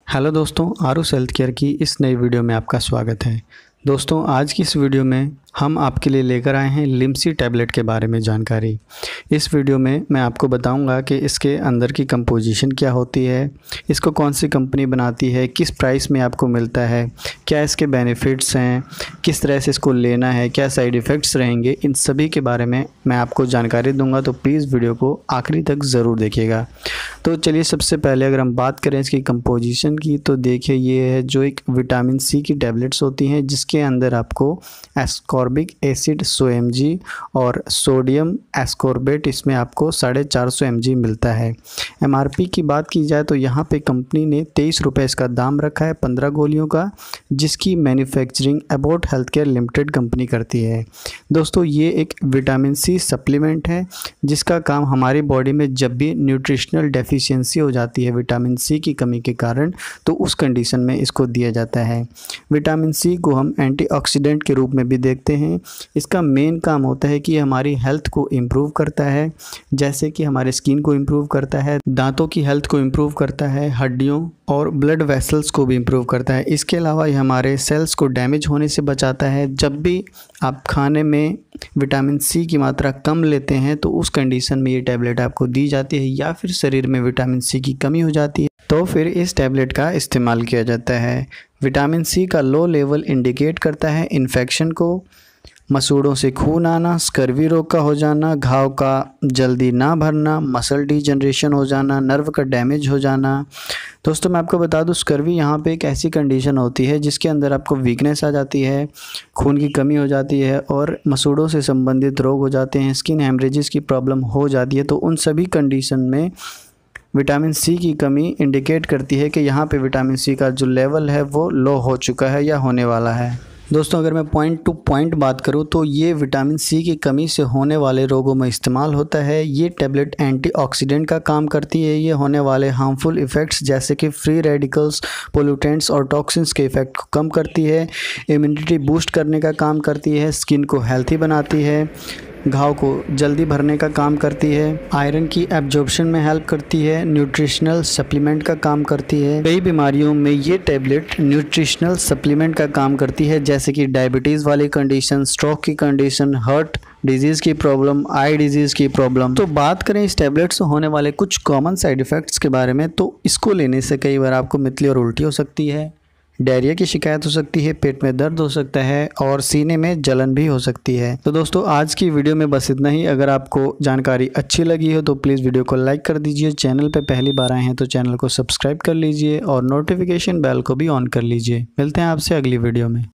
Hello दोस्तों, Aarush health care की इस नई वीडियो में आपका स्वागत है। दोस्तों, आज की इस वीडियो में हम आपके लिए लेकर आए हैं लिम्सी टैबलेट के बारे में जानकारी। इस वीडियो में मैं आपको बताऊंगा कि इसके अंदर की कंपोजिशन क्या होती है, इसको कौन सी कंपनी बनाती है, किस प्राइस में आपको मिलता है, क्या इसके बेनिफिट्स हैं, किस तरह से इसको लेना है, क्या साइड इफ़ेक्ट्स रहेंगे, इन सभी के बारे में मैं आपको जानकारी दूंगा। तो प्लीज़ वीडियो को आखिरी तक ज़रूर देखिएगा। तो चलिए, सबसे पहले अगर हम बात करें इसकी कंपोजिशन की, तो देखिए ये है जो एक विटामिन सी की टैबलेट्स होती हैं, जिसके अंदर आपको एस्कॉर्बिक एसिड 100 mg और सोडियम एस्कॉर्बेट इसमें आपको 450 mg मिलता है। MRP की बात की जाए तो यहाँ पे कंपनी ने 23 रुपये इसका दाम रखा है 15 गोलियों का, जिसकी manufacturing Abbott health care limited company करती है। दोस्तों, ये एक विटामिन सी सप्लीमेंट है जिसका काम हमारी बॉडी में जब भी न्यूट्रिशनल डेफिशिएंसी हो जाती है विटामिन सी की कमी के कारण, तो उस कंडीशन में इसको दिया जाता है। विटामिन सी को हम एंटीऑक्सीडेंट के रूप में भी देखते हैं। इसका मेन काम होता है कि हमारी हेल्थ को इम्प्रूव करता है, जैसे कि हमारे स्किन को इम्प्रूव करता है, दांतों की हेल्थ को इम्प्रूव करता है, हड्डियों और ब्लड वेसल्स को भी इम्प्रूव करता है। इसके अलावा ये हमारे सेल्स को डैमेज होने से बचाता है। जब भी आप खाने में विटामिन सी की मात्रा कम लेते हैं तो उस कंडीशन में ये टैबलेट आपको दी जाती है, या फिर शरीर में विटामिन सी की कमी हो जाती है तो फिर इस टैबलेट का इस्तेमाल किया जाता है। विटामिन सी का लो लेवल इंडिकेट करता है इन्फेक्शन को, मसूड़ों से खून आना, स्कर्वी रोग का हो जाना, घाव का जल्दी ना भरना, मसल डीजनरेशन हो जाना, नर्व का डैमेज हो जाना। दोस्तों, मैं आपको बता दूं, स्कर्वी यहाँ पे एक ऐसी कंडीशन होती है जिसके अंदर आपको वीकनेस आ जाती है, खून की कमी हो जाती है और मसूड़ों से संबंधित रोग हो जाते हैं, स्किन हेमरेजेस की प्रॉब्लम हो जाती है। तो उन सभी कंडीशन में विटामिन सी की कमी इंडिकेट करती है कि यहाँ पे विटामिन सी का जो लेवल है वो लो हो चुका है या होने वाला है। दोस्तों, अगर मैं पॉइंट टू पॉइंट बात करूँ तो ये विटामिन सी की कमी से होने वाले रोगों में इस्तेमाल होता है। ये टैबलेट एंटीऑक्सीडेंट का काम करती है। ये होने वाले हार्मफुल इफ़ेक्ट्स जैसे कि फ्री रेडिकल्स, पोल्यूटेंट्स और टॉक्सिन्स के इफ़ेक्ट को कम करती है, इम्यूनिटी बूस्ट करने का काम करती है, स्किन को हेल्थी बनाती है, घाव को जल्दी भरने का काम करती है, आयरन की एब्जॉर्प्शन में हेल्प करती है, न्यूट्रिशनल सप्लीमेंट का काम करती है। कई बीमारियों में ये टैबलेट न्यूट्रिशनल सप्लीमेंट का काम करती है, जैसे कि डायबिटीज़ वाली कंडीशन, स्ट्रोक की कंडीशन, हार्ट डिजीज़ की प्रॉब्लम, आई डिजीज़ की प्रॉब्लम। तो बात करें इस टैबलेट से होने वाले कुछ कॉमन साइड इफ़ेक्ट्स के बारे में, तो इसको लेने से कई बार आपको मितली और उल्टी हो सकती है, डायरिया की शिकायत हो सकती है, पेट में दर्द हो सकता है और सीने में जलन भी हो सकती है। तो दोस्तों, आज की वीडियो में बस इतना ही। अगर आपको जानकारी अच्छी लगी हो तो प्लीज़ वीडियो को लाइक कर दीजिए। चैनल पे पहली बार आए हैं तो चैनल को सब्सक्राइब कर लीजिए और नोटिफिकेशन बेल को भी ऑन कर लीजिए। मिलते हैं आपसे अगली वीडियो में।